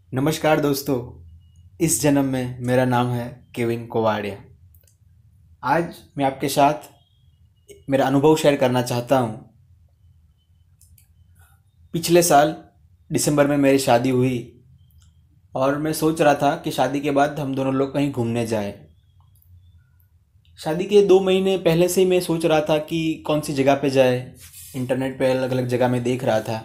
नमस्कार दोस्तों। इस जन्म में मेरा नाम है केविन कोवाड़िया। आज मैं आपके साथ मेरा अनुभव शेयर करना चाहता हूँ। पिछले साल दिसंबर में मेरी शादी हुई और मैं सोच रहा था कि शादी के बाद हम दोनों लोग कहीं घूमने जाए। शादी के 2 महीने पहले से ही मैं सोच रहा था कि कौन सी जगह पे जाए। इंटरनेट पे अलग अलग जगह मैं देख रहा था।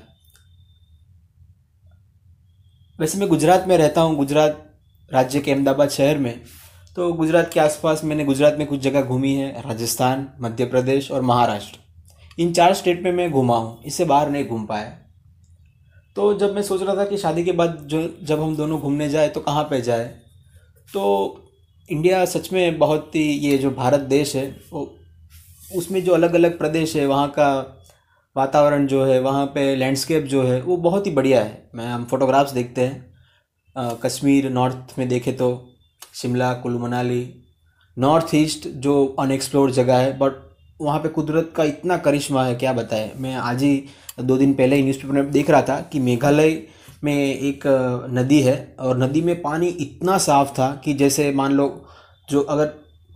वैसे मैं गुजरात में रहता हूँ, गुजरात राज्य के अहमदाबाद शहर में। तो गुजरात के आसपास मैंने गुजरात में कुछ जगह घूमी है। राजस्थान, मध्य प्रदेश और महाराष्ट्र, इन 4 स्टेट में मैं घूमा हूँ। इससे बाहर नहीं घूम पाया। तो जब मैं सोच रहा था कि शादी के बाद जो जब हम दोनों घूमने जाए तो कहाँ पे जाए, तो इंडिया सच में बहुत ही, ये जो भारत देश है वो, उसमें जो अलग अलग प्रदेश है वहाँ का वातावरण जो है, वहाँ पे लैंडस्केप जो है वो बहुत ही बढ़िया है। हम फोटोग्राफ्स देखते हैं, कश्मीर नॉर्थ में देखे तो शिमला, कुल्लू मनाली, नॉर्थ ईस्ट जो अनएक्सप्लोर्ड जगह है, बट वहाँ पे कुदरत का इतना करिश्मा है, क्या बताएं। मैं आज ही 2 दिन पहले ही न्यूज़पेपर में देख रहा था कि मेघालय में एक नदी है और नदी में पानी इतना साफ़ था कि जैसे मान लो जो अगर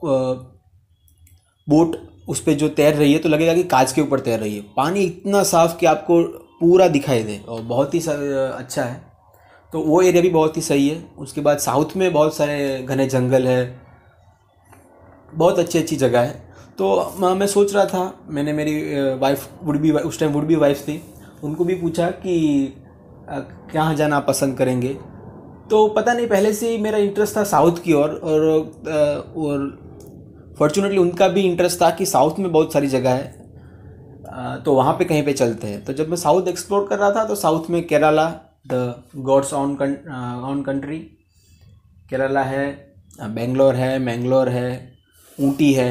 बोट उस पर जो तैर रही है तो लगेगा कि कांच के ऊपर तैर रही है। पानी इतना साफ़ कि आपको पूरा दिखाई दे और बहुत ही अच्छा है। तो वो एरिया भी बहुत ही सही है। उसके बाद साउथ में बहुत सारे घने जंगल है, बहुत अच्छी अच्छी जगह है। तो मैं सोच रहा था, मैंने मेरी वाइफ वुड बी उस टाइम वुड बी वाइफ थी, उनको भी पूछा कि कहाँ जाना पसंद करेंगे। तो पता नहीं, पहले से ही मेरा इंटरेस्ट था साउथ की ओर और फॉर्चुनेटली उनका भी इंटरेस्ट था कि साउथ में बहुत सारी जगह है, तो वहाँ पे कहीं पे चलते हैं। तो जब मैं साउथ एक्सप्लोर कर रहा था तो साउथ में Kerala, the God's own country, Kerala है, बेंगलोर है, मैंगलोर है, ऊटी है।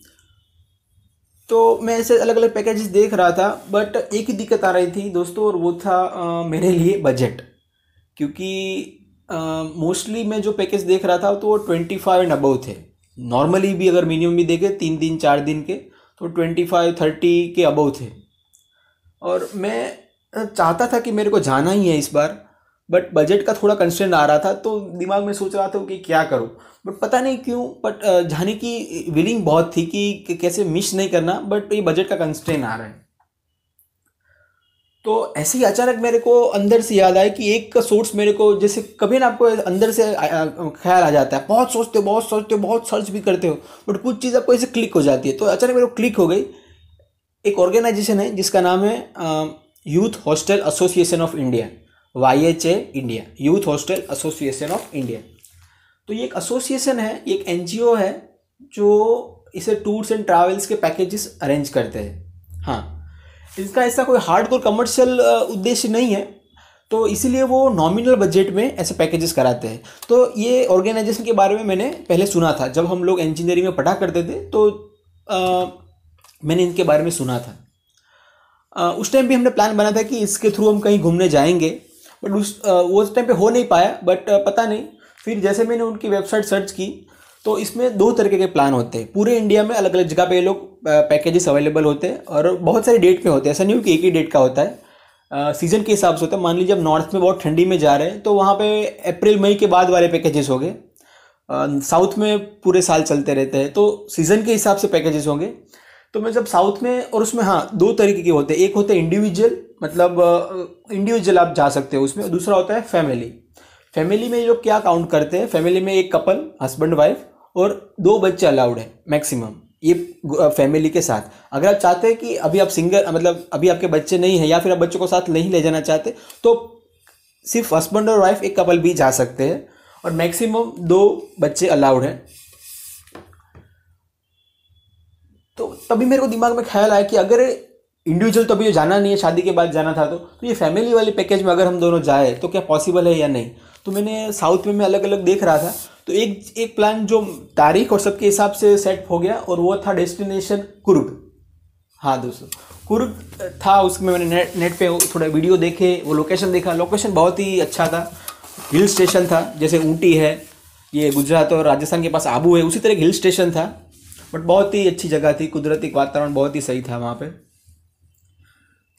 तो मैं ऐसे अलग अलग पैकेजेस देख रहा था, बट एक ही दिक्कत आ रही थी दोस्तों, और वो था मेरे लिए बजट। क्योंकि मोस्टली मैं जो पैकेज देख रहा था तो वो 25 एंड अबव थे। नॉर्मली भी अगर मिनिमम भी देखे 3 दिन 4 दिन के, तो 25-30 के अबव थे। और मैं चाहता था कि मेरे को जाना ही है इस बार, बट बजट का थोड़ा कंस्ट्रेंट आ रहा था। तो दिमाग में सोच रहा था कि क्या करूं, बट पता नहीं क्यों, बट जाने की विलिंग बहुत थी कि कैसे मिस नहीं करना, बट ये बजट का कंस्ट्रेंट आ रहा है। तो ऐसे ही अचानक मेरे को अंदर से याद आया कि एक का सोर्स मेरे को, जैसे कभी ना आपको अंदर से ख्याल आ जाता है, बहुत सोचते हो बहुत सोचते हो, बहुत सर्च भी करते हो, बट कुछ चीज़ आपको ऐसे क्लिक हो जाती है। तो अचानक मेरे को क्लिक हो गई। एक ऑर्गेनाइजेशन है जिसका नाम है Youth Hostel Association of India, YHA India, Youth Hostel Association of India. तो ये एक एसोसिएशन है, ये एक NGO है जो इसे टूर्स एंड ट्रैवल्स के पैकेजेस अरेंज करते हैं। हाँ, इसका ऐसा कोई हार्डकोर कमर्शियल उद्देश्य नहीं है, तो इसीलिए वो नॉमिनल बजट में ऐसे पैकेजेस कराते हैं। तो ये ऑर्गेनाइजेशन के बारे में मैंने पहले सुना था, जब हम लोग इंजीनियरिंग में पढ़ा करते थे तो मैंने इनके बारे में सुना था। उस टाइम भी हमने प्लान बना था कि इसके थ्रू हम कहीं घूमने जाएंगे, बट वो उस टाइम पे हो नहीं पाया। बट पता नहीं, फिर जैसे मैंने उनकी वेबसाइट सर्च की तो इसमें 2 तरीके के प्लान होते हैं। पूरे इंडिया में अलग अलग जगह पे ये लोग पैकेजेस अवेलेबल होते हैं और बहुत सारे डेट पे होते हैं। ऐसा नहीं हो कि एक ही डेट का होता है, सीज़न के हिसाब से होता है। मान लीजिए अब नॉर्थ में बहुत ठंडी में जा रहे हैं तो वहाँ पे अप्रैल मई के बाद वाले पैकेजेस हो गए। साउथ में पूरे साल चलते रहते हैं, तो सीज़न के हिसाब से पैकेजेस होंगे। तो मैं जब साउथ में, और उसमें हाँ 2 तरीके के होते हैं। एक होते हैं इंडिविजुअल, मतलब इंडिविजुअल आप जा सकते हो उसमें, और दूसरा होता है फैमिली। फैमिली में ये लोग क्या काउंट करते हैं, फैमिली में एक कपल, हस्बैंड वाइफ और 2 बच्चे अलाउड है मैक्सिमम, ये फैमिली के साथ। अगर आप चाहते हैं कि अभी आप सिंगल, मतलब अभी आपके बच्चे नहीं हैं या फिर आप बच्चों को साथ नहीं ले जाना चाहते, तो सिर्फ हस्बैंड और वाइफ, एक कपल भी जा सकते हैं और मैक्सिमम 2 बच्चे अलाउड है। तो तभी मेरे को दिमाग में ख्याल आया कि अगर इंडिविजुअल तो अभी जाना नहीं है, शादी के बाद जाना था, तो ये फैमिली वाले पैकेज में अगर हम दोनों जाए तो क्या पॉसिबल है या नहीं। तो मैंने साउथ में मैं अलग अलग देख रहा था, तो एक प्लान जो तारीख और सबके हिसाब से सेट हो गया, और वो था डेस्टिनेशन कुर्ग। हाँ दोस्तों, कुर्ग था। उसमें मैंने नेट पे थोड़ा वीडियो देखे, वो लोकेशन देखा, लोकेशन बहुत ही अच्छा था। हिल स्टेशन था, जैसे ऊटी है, ये गुजरात और राजस्थान के पास आबू है, उसी तरह हिल स्टेशन था, बट बहुत ही अच्छी जगह थी। कुदरती वातावरण बहुत ही सही था वहाँ पे।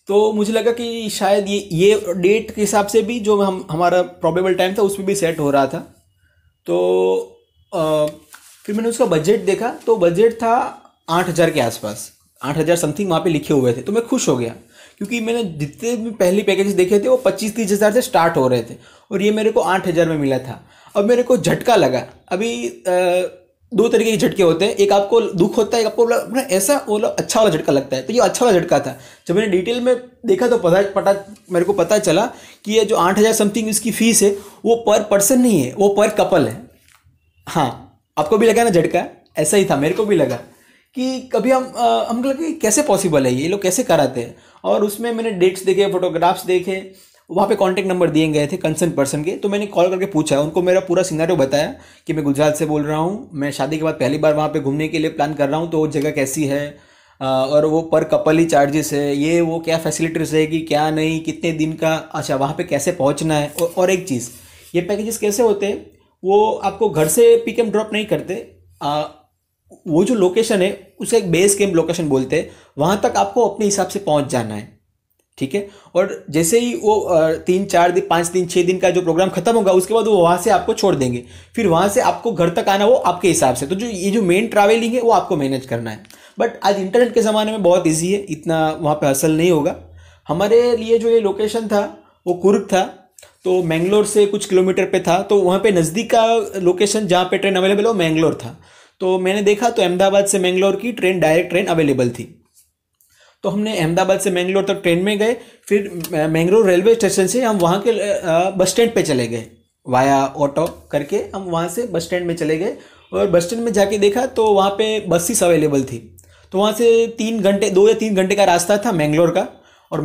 तो मुझे लगा कि शायद ये डेट के हिसाब से भी जो हमारा प्रोबेबल टाइम था उसमें भी सेट हो रहा था। तो अ, फिर मैंने उसका बजट देखा, तो बजट था 8,000 के आसपास, 8,000 समथिंग वहाँ पे लिखे हुए थे। तो मैं खुश हो गया, क्योंकि मैंने जितने भी पहले पैकेजेस देखे थे वो 25-30 हज़ार से स्टार्ट हो रहे थे, और ये मेरे को 8,000 में मिला था। अब मेरे को झटका लगा। अभी दो तरीके के झटके होते हैं, एक आपको दुख होता है, एक आपको ऐसा वो अच्छा वाला झटका लगता है। तो ये अच्छा वाला झटका था। जब मैंने डिटेल में देखा तो मेरे को पता चला कि ये जो 8,000 समथिंग इसकी फीस है वो पर पर्सन नहीं है, वो पर कपल है। हाँ, आपको भी लगा ना झटका? ऐसा ही था, मेरे को भी लगा कि कभी हमको लगा कि कैसे पॉसिबल है, ये लोग कैसे कराते हैं। और उसमें मैंने डेट्स देखे, फोटोग्राफ्स देखे, वहाँ पे कांटेक्ट नंबर दिए गए थे कंसर्न पर्सन के। तो मैंने कॉल करके पूछा, उनको मेरा पूरा सिनेरियो बताया कि मैं गुजरात से बोल रहा हूँ, मैं शादी के बाद पहली बार वहाँ पे घूमने के लिए प्लान कर रहा हूँ, तो वो जगह कैसी है, और वो पर कपल ही चार्जेस है, ये वो क्या फैसिलिटीज रहेगी, क्या नहीं, कितने दिन का, अच्छा वहाँ पे कैसे पहुँचना है। और एक चीज़, ये पैकेजेस कैसे होते हैं, वो आपको घर से पिक एंड ड्रॉप नहीं करते। वो जो लोकेशन है उसे एक बेस कैंप लोकेशन बोलते हैं, वहाँ तक आपको अपने हिसाब से पहुँच जाना है, ठीक है। और जैसे ही वो 3-4 दिन, 5 दिन, 6 दिन का जो प्रोग्राम खत्म होगा, उसके बाद वो वहाँ से आपको छोड़ देंगे। फिर वहाँ से आपको घर तक आना वो आपके हिसाब से। तो जो मेन ट्रैवलिंग है वो आपको मैनेज करना है। बट आज इंटरनेट के ज़माने में बहुत ईजी है, इतना वहाँ पे हसल नहीं होगा। हमारे लिए जो ये लोकेशन था वो कुर्ग था, तो मैंगलोर से कुछ किलोमीटर पे था। तो वहाँ पे नज़दीक का लोकेशन जहाँ पे ट्रेन अवेलेबल हो मैंगलोर था। तो मैंने देखा तो अहमदाबाद से मैंगलोर की ट्रेन, डायरेक्ट ट्रेन अवेलेबल थी। तो हमने अहमदाबाद से मैंगलोर तक ट्रेन में गए। फिर मैंगलोर रेलवे स्टेशन से हम वहाँ के बस स्टैंड पे चले गए, वाया ऑटो करके हम वहाँ से बस स्टैंड में चले गए। और बस स्टैंड में जाके देखा तो वहाँ पे बसेस अवेलेबल थी। तो वहाँ से 2 या 3 घंटे का रास्ता था मैंगलोर का, और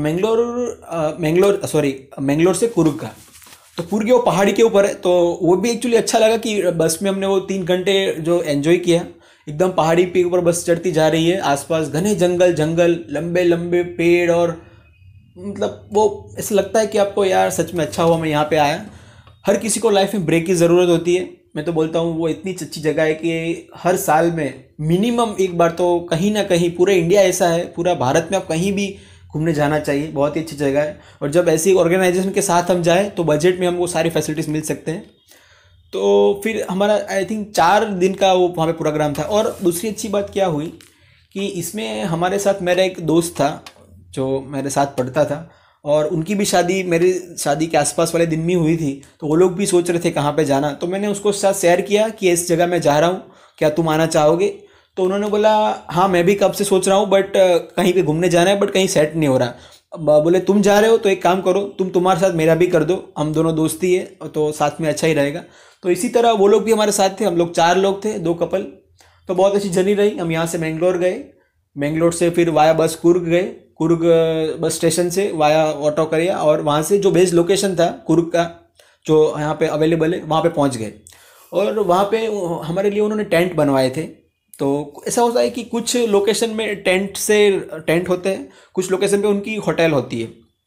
मैंगलोर से कुर्ग का। तो कुर्ग वो पहाड़ी के ऊपर है, तो वो भी एक्चुअली अच्छा लगा कि बस में हमने वो 3 घंटे जो एंजॉय किया। एकदम पहाड़ी पे ऊपर बस चढ़ती जा रही है, आसपास घने जंगल, लंबे लंबे पेड़, और मतलब वो ऐसा लगता है कि आपको यार सच में अच्छा हुआ मैं यहाँ पे आया। हर किसी को लाइफ में ब्रेक की ज़रूरत होती है। मैं तो बोलता हूँ वो इतनी अच्छी जगह है कि हर साल में मिनिमम एक बार तो कहीं ना कहीं, पूरे इंडिया ऐसा है, पूरा भारत में आप कहीं भी घूमने जाना चाहिए। बहुत ही अच्छी जगह है। और जब ऐसी ऑर्गेनाइजेशन के साथ हम जाएँ तो बजट में हमको सारी फैसिलिटीज़ मिल सकते हैं। तो फिर हमारा आई थिंक 4 दिन का वो वहाँ पे प्रोग्राम था। और दूसरी अच्छी बात क्या हुई कि इसमें हमारे साथ मेरा एक दोस्त था जो मेरे साथ पढ़ता था, और उनकी भी शादी मेरी शादी के आसपास वाले दिन में हुई थी। तो वो लोग भी सोच रहे थे कहाँ पे जाना। तो मैंने उसको साथ शेयर किया कि इस जगह मैं जा रहा हूँ, क्या तुम आना चाहोगे? तो उन्होंने बोला हाँ मैं भी कब से सोच रहा हूँ, बट कहीं पे घूमने जाना है, बट कहीं सेट नहीं हो रहा। बोले तुम जा रहे हो तो एक काम करो, तुम तुम्हारे साथ मेरा भी कर दो, हम दोनों दोस्ती है तो साथ में अच्छा ही रहेगा। तो इसी तरह वो लोग भी हमारे साथ थे, हम लोग 4 लोग थे, 2 कपल। तो बहुत अच्छी जर्नी रही। हम यहाँ से मैंगलोर गए, मैंगलोर से फिर वाया बस कुर्ग गए, कुर्ग बस स्टेशन से वाया ऑटो करिया, और वहाँ से जो बेस लोकेशन था कुर्ग का जो यहाँ पे अवेलेबल है वहाँ पे पहुँच गए। और वहाँ पे हमारे लिए उन्होंने टेंट बनवाए थे। तो ऐसा होता है कि कुछ लोकेशन में टेंट होते हैं, कुछ लोकेशन पे उनकी होटल होती है।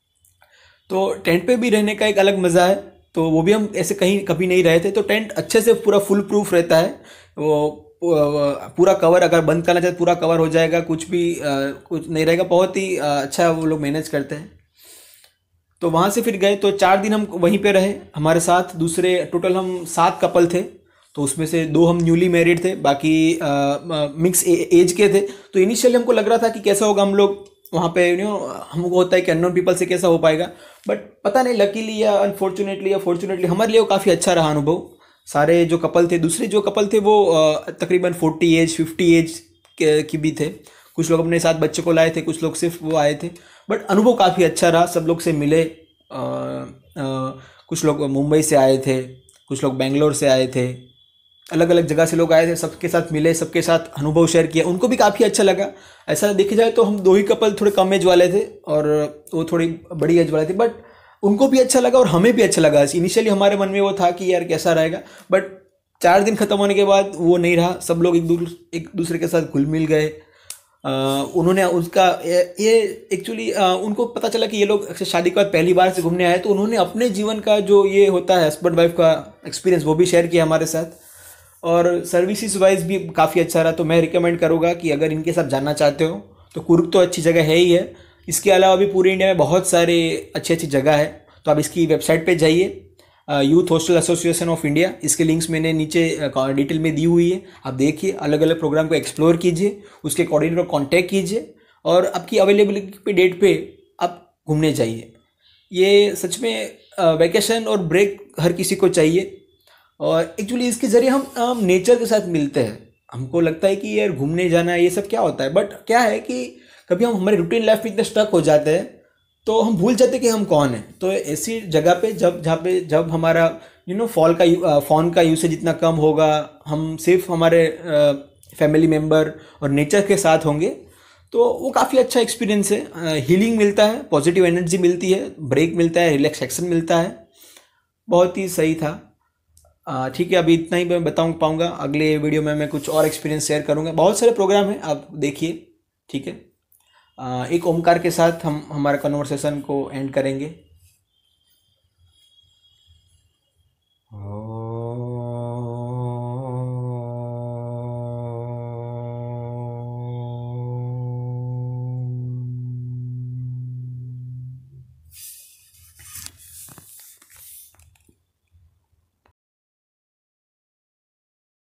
तो टेंट पे भी रहने का एक अलग मज़ा है। तो वो भी हम ऐसे कहीं कभी नहीं रहे थे। तो टेंट अच्छे से पूरा फुल प्रूफ रहता है। पूरा कवर, अगर बंद करना चाहे पूरा कवर हो जाएगा, कुछ भी कुछ नहीं रहेगा। बहुत ही अच्छा वो लोग मैनेज करते हैं। तो वहाँ से फिर गए तो 4 दिन हम वहीं पे रहे। हमारे साथ दूसरे टोटल हम 7 कपल थे। तो उसमें से 2 हम न्यूली मैरिड थे, बाकी मिक्स एज के थे। तो इनिशियली हमको लग रहा था कि कैसा होगा, हम लोग वहाँ पे हमको होता है कि अननोन पीपल से कैसा हो पाएगा। बट पता नहीं, लकीली या अनफॉर्चुनेटली या फॉर्चुनेटली हमारे लिए वो काफ़ी अच्छा रहा अनुभव। सारे जो कपल थे, दूसरे जो कपल थे वो तकरीबन 40 एज 50 एज की भी थे। कुछ लोग अपने साथ बच्चे को लाए थे, कुछ लोग सिर्फ वो आए थे। बट अनुभव काफ़ी अच्छा रहा, सब लोग से मिले। कुछ लोग मुंबई से आए थे, कुछ लोग बेंगलोर से आए थे, अलग अलग जगह से लोग आए थे। सबके साथ मिले, सबके साथ अनुभव शेयर किया, उनको भी काफ़ी अच्छा लगा। ऐसा देखा जाए तो हम 2 ही कपल थोड़े कम एज वाले थे और वो थोड़ी बड़ी एज वाले थे, बट उनको भी अच्छा लगा और हमें भी अच्छा लगा। इनिशियली हमारे मन में वो था कि यार कैसा रहेगा, बट 4 दिन खत्म होने के बाद वो नहीं रहा। सब लोग एक दूसरे के साथ घुल मिल गए। उन्होंने उसका ये एक्चुअली उनको पता चला कि ये लोग शादी के बाद पहली बार से घूमने आए, तो उन्होंने अपने जीवन का जो ये होता है हस्बैंड वाइफ का एक्सपीरियंस वो भी शेयर किया हमारे साथ। और सर्विसेज वाइज भी काफ़ी अच्छा रहा। तो मैं रिकमेंड करूँगा कि अगर इनके साथ जानना चाहते हो तो कुर्ग तो अच्छी जगह है ही है। इसके अलावा भी पूरे इंडिया में बहुत सारे अच्छी अच्छी जगह है, तो आप इसकी वेबसाइट पे जाइए, Youth Hostel Association of India, इसके लिंक्स मैंने नीचे डिटेल में दी हुई है। आप देखिए, अलग अलग प्रोग्राम को एक्सप्लोर कीजिए, उसके कोऑर्डिनेटर को कॉन्टैक्ट कीजिए और आपकी अवेलेबिलिटी पे डेट पे आप घूमने जाइए। ये सच में वैकेशन और ब्रेक हर किसी को चाहिए, और एक्चुअली इसके ज़रिए हम नेचर के साथ मिलते हैं। हमको लगता है कि यार घूमने जाना ये सब क्या होता है, बट क्या है कि कभी हम हमारे रूटीन लाइफ में इतने स्टक हो जाते हैं तो हम भूल जाते हैं कि हम कौन हैं। तो ऐसी जगह पे जब हमारा फ़ोन का यूसेज इतना कम होगा, हम सिर्फ हमारे फैमिली मेम्बर और नेचर के साथ होंगे, तो वो काफ़ी अच्छा एक्सपीरियंस है। हीलिंग मिलता है, पॉजिटिव एनर्जी मिलती है, ब्रेक मिलता है, रिलैक्सेशन मिलता है। बहुत ही सही था। ठीक है, अभी इतना ही मैं बताऊँ पाऊँगा। अगले वीडियो में मैं कुछ और एक्सपीरियंस शेयर करूँगा। बहुत सारे प्रोग्राम हैं, आप देखिए। ठीक है, एक ओमकार के साथ हम हमारा कन्वर्सेशन को एंड करेंगे।